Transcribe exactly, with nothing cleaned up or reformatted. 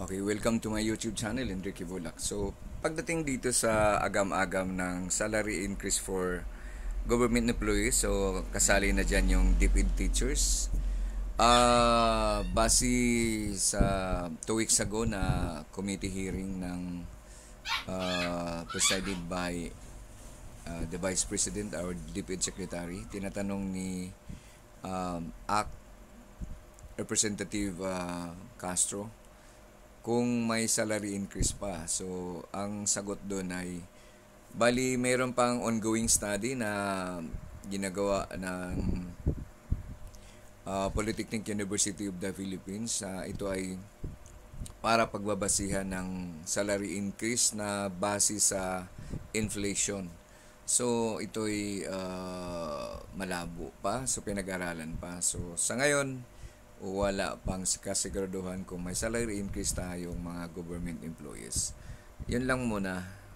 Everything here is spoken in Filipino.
Okay, welcome to my YouTube channel, Enrique Bulak. So, pagdating dito sa agam-agam ng salary increase for government employees, so kasali na dyan yung DepEd teachers. Ah, base sa two weeks ago na committee hearing ng uh, presided by uh, the Vice President, our DepEd Secretary, tinatanong ni um, A C Representative uh, Castro kung may salary increase pa. So, ang sagot doon ay, bali, mayroon pang ongoing study na ginagawa ng uh, Polytechnic University of the Philippines. Uh, ito ay para pagbabasihan ng salary increase na base sa inflation. So, ito'y uh, malabo pa. So, pinag-aralan pa. So, sa ngayon, wala pang kasiguraduhan kung may salary increase tayong mga government employees. Yun lang muna.